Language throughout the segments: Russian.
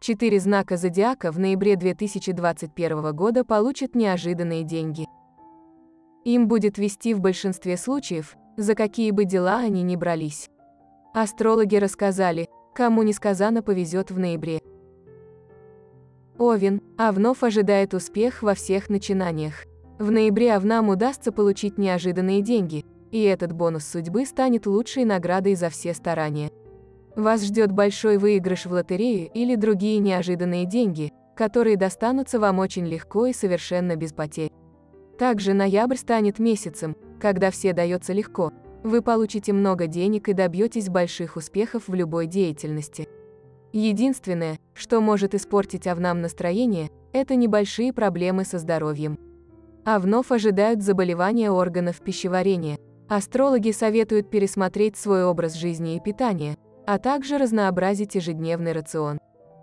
4 знака зодиака в ноябре 2021 года получат неожиданные деньги. Им будет вести в большинстве случаев, за какие бы дела они ни брались. Астрологи рассказали, кому несказанно повезет в ноябре. Овен. Овнов ожидает успех во всех начинаниях. В ноябре овнам удастся получить неожиданные деньги, и этот бонус судьбы станет лучшей наградой за все старания. Вас ждет большой выигрыш в лотерею или другие неожиданные деньги, которые достанутся вам очень легко и совершенно без потерь. Также ноябрь станет месяцем, когда все дается легко. Вы получите много денег и добьетесь больших успехов в любой деятельности. Единственное, что может испортить овнам настроение, это небольшие проблемы со здоровьем. Овнов ожидают заболевания органов пищеварения. Астрологи советуют пересмотреть свой образ жизни и питания, а также разнообразить ежедневный рацион.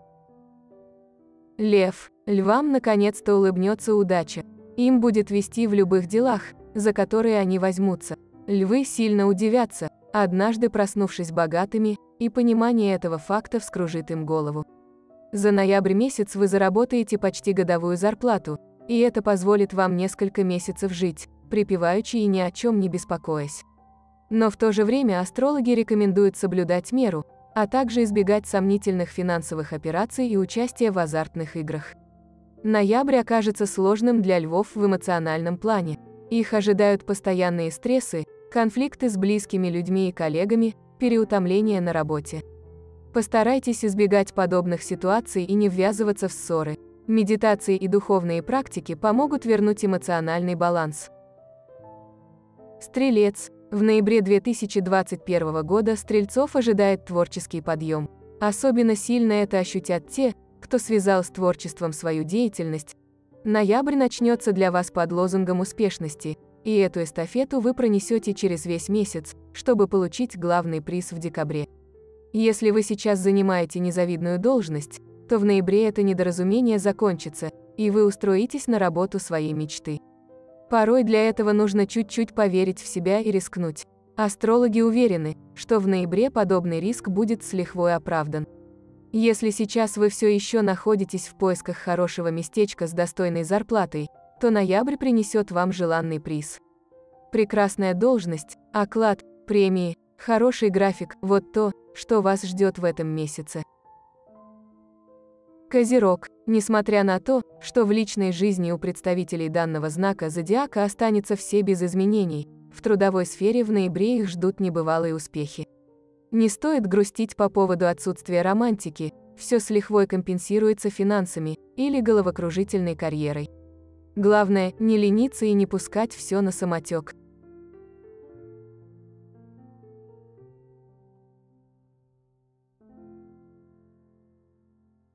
Лев. Львам наконец-то улыбнется удача. Им будет вести в любых делах, за которые они возьмутся. Львы сильно удивятся, однажды проснувшись богатыми, и понимание этого факта вскружит им голову. За ноябрь месяц вы заработаете почти годовую зарплату, и это позволит вам несколько месяцев жить, припеваючи и ни о чем не беспокоясь. Но в то же время астрологи рекомендуют соблюдать меру, а также избегать сомнительных финансовых операций и участия в азартных играх. Ноябрь окажется сложным для львов в эмоциональном плане. Их ожидают постоянные стрессы, конфликты с близкими людьми и коллегами, переутомление на работе. Постарайтесь избегать подобных ситуаций и не ввязываться в ссоры. Медитации и духовные практики помогут вернуть эмоциональный баланс. Стрелец. В ноябре 2021 года стрельцов ожидает творческий подъем. Особенно сильно это ощутят те, кто связал с творчеством свою деятельность. Ноябрь начнется для вас под лозунгом успешности, и эту эстафету вы пронесете через весь месяц, чтобы получить главный приз в декабре. Если вы сейчас занимаете незавидную должность, то в ноябре это недоразумение закончится, и вы устроитесь на работу своей мечты. Порой для этого нужно чуть-чуть поверить в себя и рискнуть. Астрологи уверены, что в ноябре подобный риск будет с лихвой оправдан. Если сейчас вы все еще находитесь в поисках хорошего местечка с достойной зарплатой, то ноябрь принесет вам желанный приз. Прекрасная должность, оклад, премии, хороший график – вот то, что вас ждет в этом месяце. Козерог. Несмотря на то, что в личной жизни у представителей данного знака зодиака останется все без изменений, в трудовой сфере в ноябре их ждут небывалые успехи. Не стоит грустить по поводу отсутствия романтики, все с лихвой компенсируется финансами или головокружительной карьерой. Главное, не лениться и не пускать все на самотек.